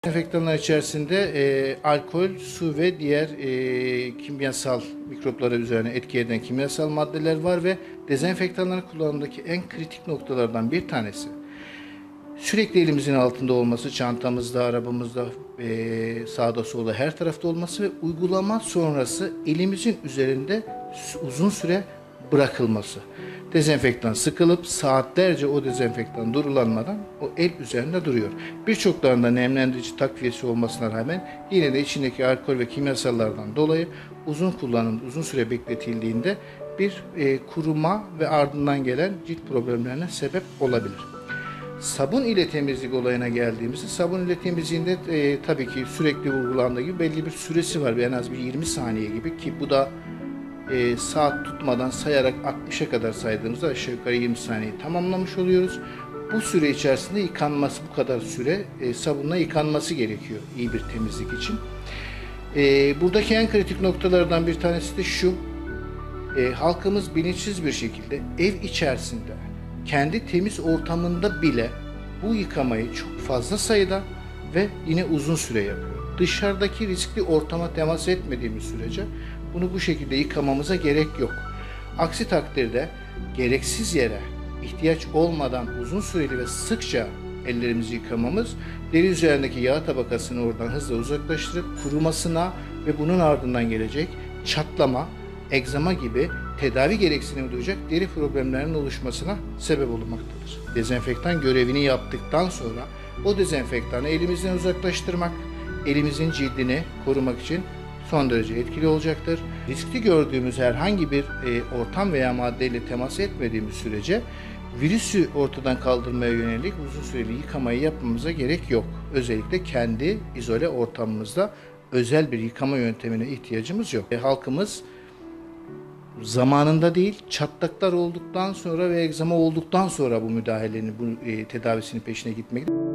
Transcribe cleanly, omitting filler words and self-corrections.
Dezenfektanlar içerisinde alkol, su ve diğer kimyasal mikroplara üzerine etki eden kimyasal maddeler var ve dezenfektanların kullanımındaki en kritik noktalardan bir tanesi sürekli elimizin altında olması, çantamızda, arabamızda, sağda solda her tarafta olması ve uygulama sonrası elimizin üzerinde uzun süre bırakılması. Dezenfektan sıkılıp saatlerce o dezenfektan durulanmadan o el üzerinde duruyor. Birçoklarında nemlendirici takviyesi olmasına rağmen yine de içindeki alkol ve kimyasallardan dolayı uzun kullanım, uzun süre bekletildiğinde bir kuruma ve ardından gelen cilt problemlerine sebep olabilir. Sabun ile temizlik olayına geldiğimizde sabun ile temizliğinde tabii ki sürekli vurgulandığı gibi belli bir süresi var. En az bir 20 saniye gibi ki bu da saat tutmadan sayarak 60'a kadar saydığımızda aşağı yukarı 20 saniyeyi tamamlamış oluyoruz. Bu süre içerisinde yıkanması, bu kadar süre sabunla yıkanması gerekiyor iyi bir temizlik için. Buradaki en kritik noktalardan bir tanesi de şu. Halkımız bilinçsiz bir şekilde ev içerisinde kendi temiz ortamında bile bu yıkamayı çok fazla sayıda ve yine uzun süre yapıyor. Dışarıdaki riskli ortama temas etmediğimiz sürece bunu bu şekilde yıkamamıza gerek yok. Aksi takdirde gereksiz yere ihtiyaç olmadan uzun süreli ve sıkça ellerimizi yıkamamız deri üzerindeki yağ tabakasını oradan hızla uzaklaştırıp kurumasına ve bunun ardından gelecek çatlama, egzama gibi tedavi gereksinimi duyacak deri problemlerinin oluşmasına sebep olmaktadır. Dezenfektan görevini yaptıktan sonra o dezenfektanı elimizden uzaklaştırmak, elimizin cildini korumak için son derece etkili olacaktır. Riskli gördüğümüz herhangi bir ortam veya maddeyle temas etmediğimiz sürece virüsü ortadan kaldırmaya yönelik uzun süreli yıkamayı yapmamıza gerek yok. Özellikle kendi izole ortamımızda özel bir yıkama yöntemine ihtiyacımız yok. Halkımız zamanında değil, çatlaklar olduktan sonra ve egzama olduktan sonra bu müdahalenin, bu tedavisinin peşine gitmekte.